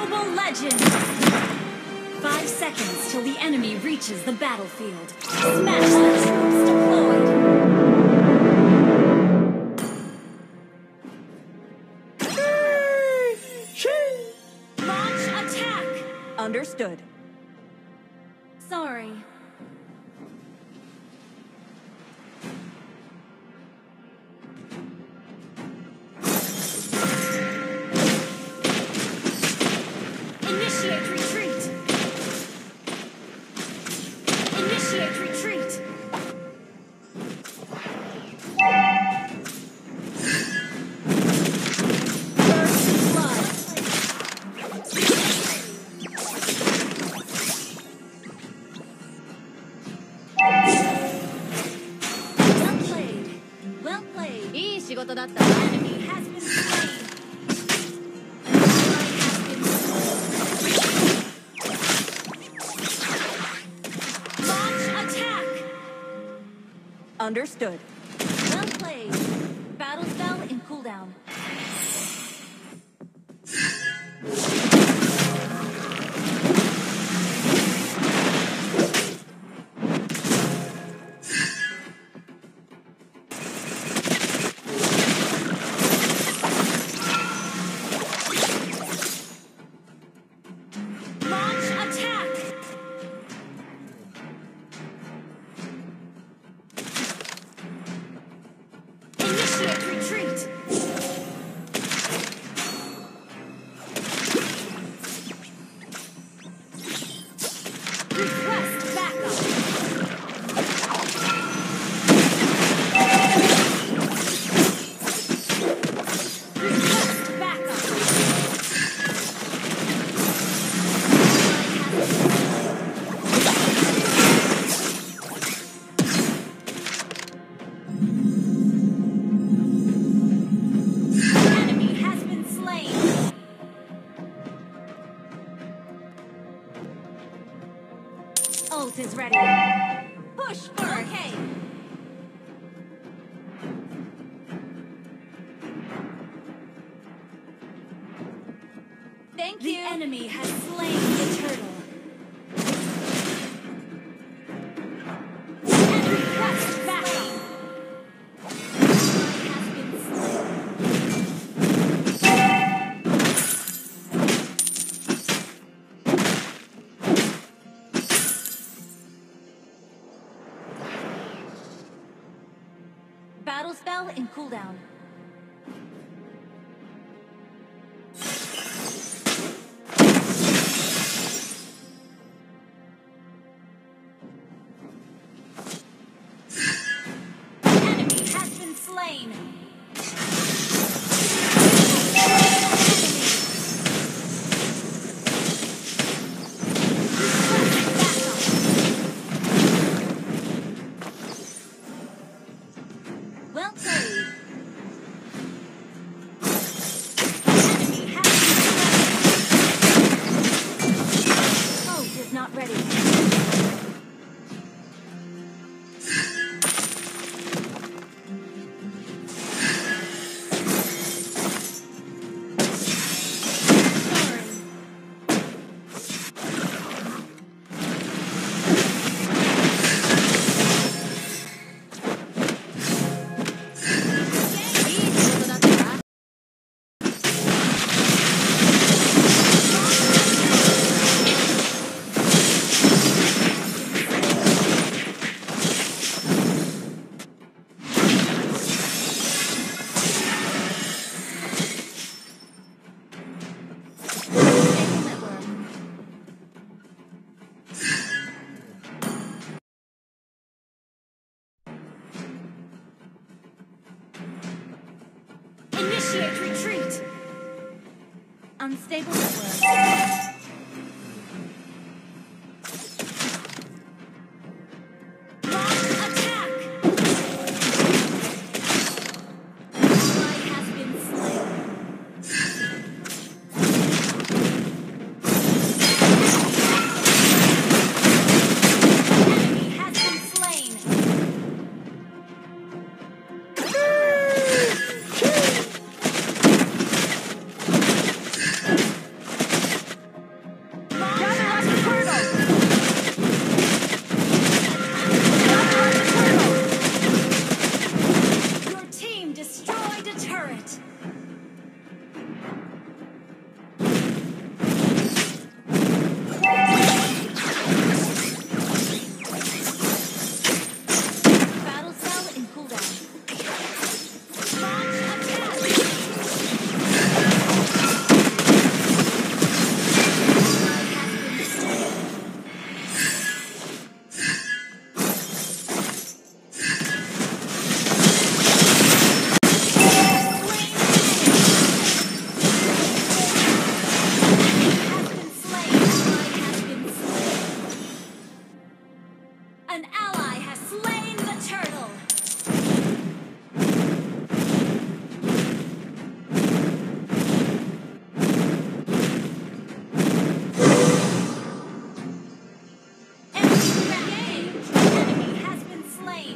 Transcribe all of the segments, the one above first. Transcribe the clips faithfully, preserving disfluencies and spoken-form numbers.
Mobile Legends! Five seconds till the enemy reaches the battlefield. Smash the troops deployed! Launch attack! Understood. Sorry. Initiate retreat! Initiate retreat! First blood! Well played. Well played. いい仕事だった。 Enemy has been slain. Ally has been slain. Launch attack! Understood. Well played. Battle spell in cooldown. Launch attack! Initiate retreat! Request backup! Request backup! Enemy has been slain. Ult is ready. Push for okay. Thank you. The enemy has slain the turtle. And request backup. Ally has been slain. Battle spell in cooldown. Enemy has been slain. Well played. Enemy has been slain. Ult is not ready. Initiate retreat! Unstable network. Launch attack! Ally has been slain. Enemy has been slain. An ally has slain the turtle! Enemy engaged! Enemy has been slain!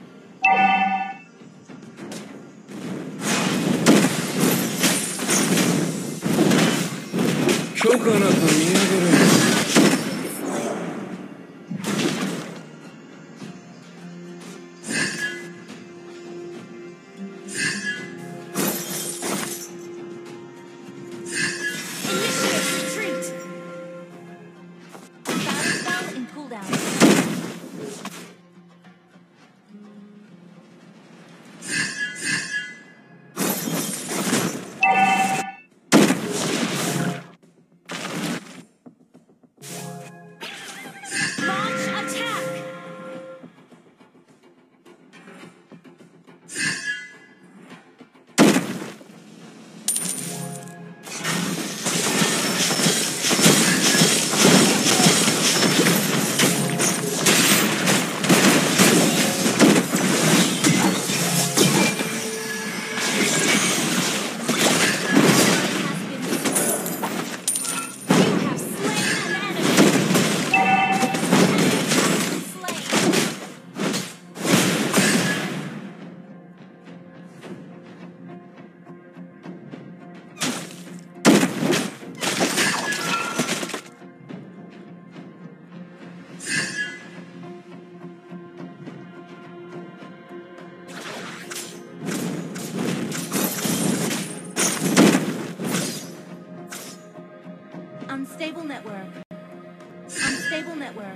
Unstable network. Unstable network.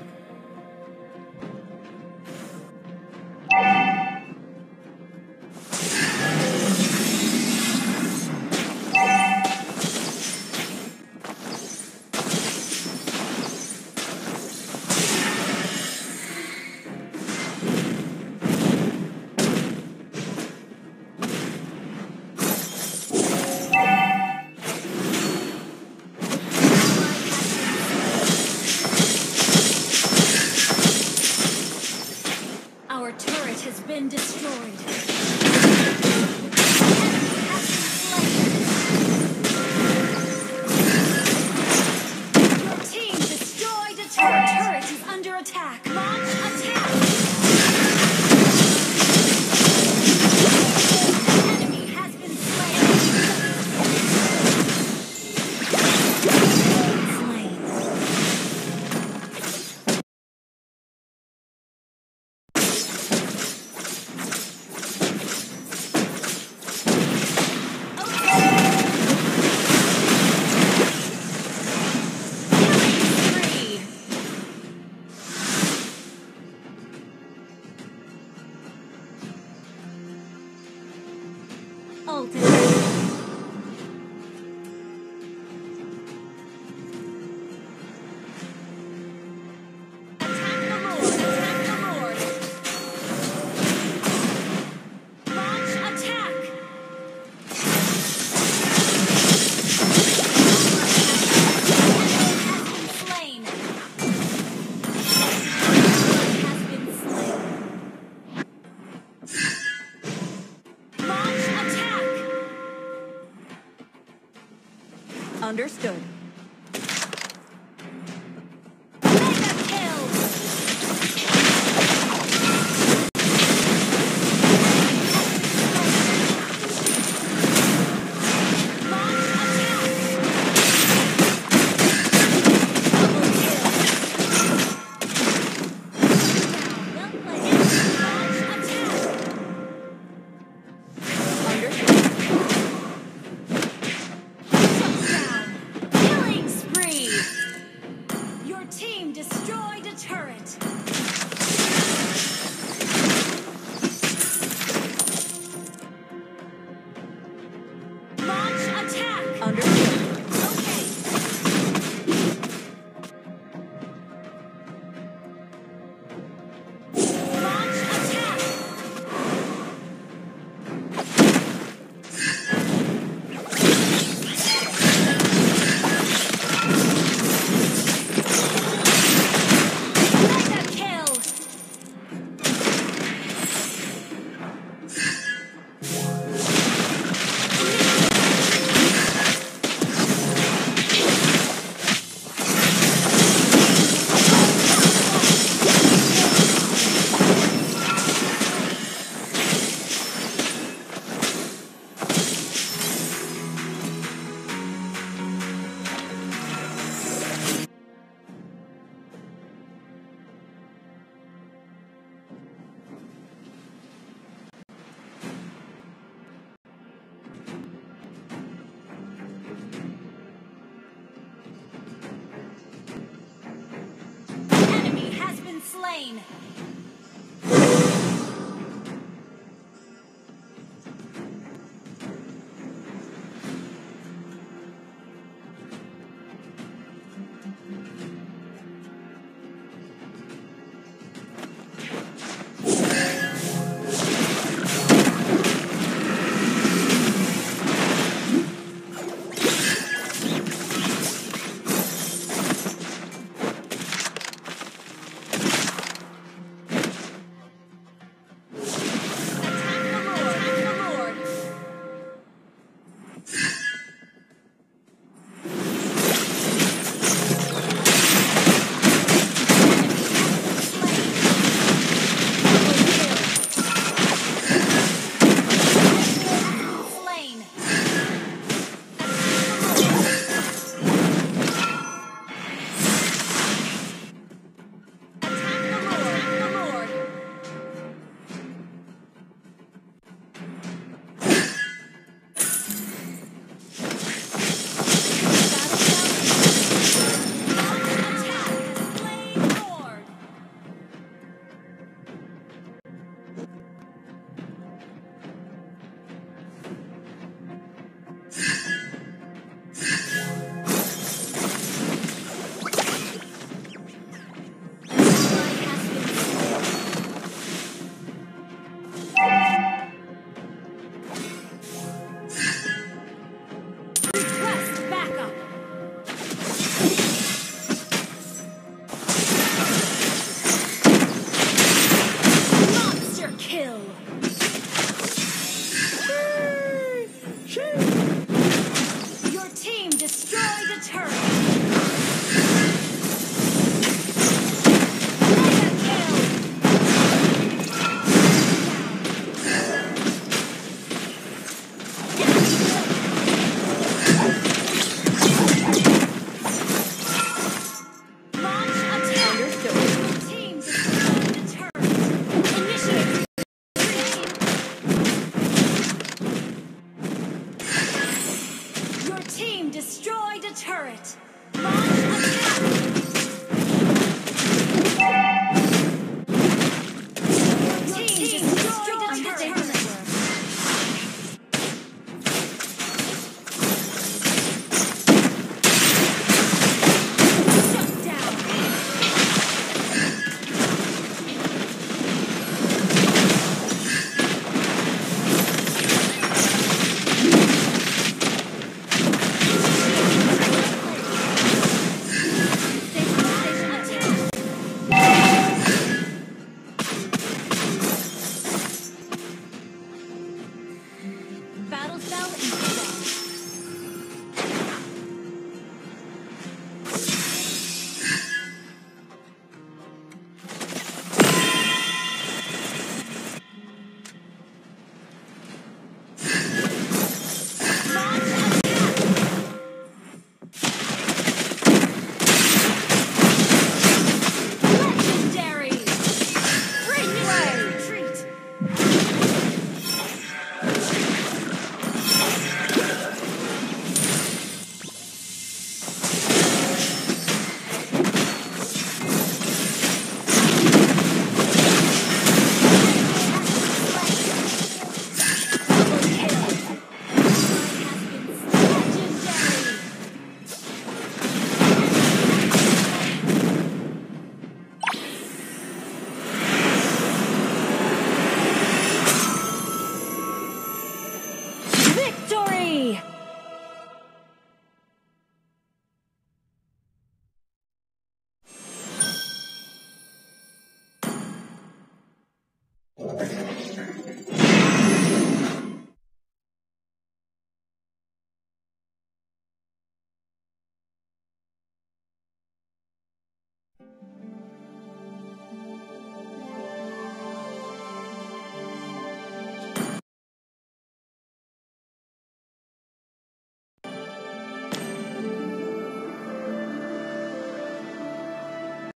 Our turret has been destroyed. Enemy has been slain. Your team destroyed a turret. Our turret is under attack. Launch attack. An enemy has been slain. Slain. Ultimate. Attack the Lord! Attack the Lord! Launch attack! Has been slain. Has been slain. Launch attack! Understood. Mega kill! Launch attack! Double kill! Well played. Launch attack! Understood. Shut down! slain.